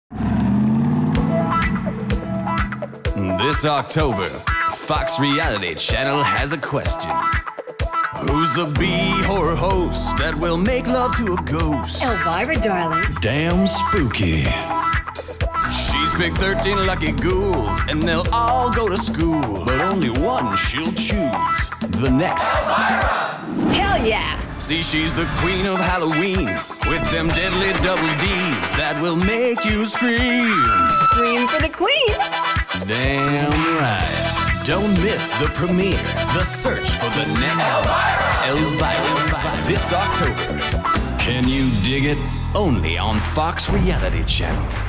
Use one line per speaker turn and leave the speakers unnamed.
This October, Fox Reality Channel has a question. Who's the B-horror host that will make love to a ghost?
Elvira, darling.
Damn spooky. She's picked 13 lucky ghouls, and they'll all go to school. But only one she'll choose. The next
Elvira! Hell yeah!
See, she's the queen of Halloween, with them deadly double D's that will make you scream.
Scream for the queen!
Damn right. Don't miss the premiere, the search for the next Elvira. This October. Can you dig it? Only on Fox Reality Channel.